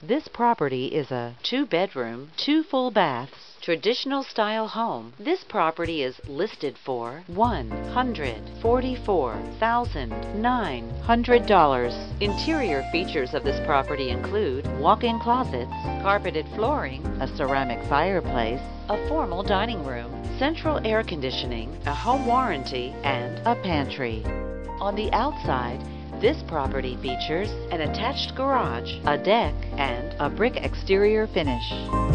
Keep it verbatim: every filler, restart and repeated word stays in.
This property is a two-bedroom, two full baths, traditional style home. This property is listed for one hundred forty-four thousand nine hundred dollars. Interior features of this property include walk-in closets, carpeted flooring, a ceramic fireplace, a formal dining room, central air conditioning, a home warranty, and a pantry. On the outside, this property features an attached garage, a deck, and a brick exterior finish.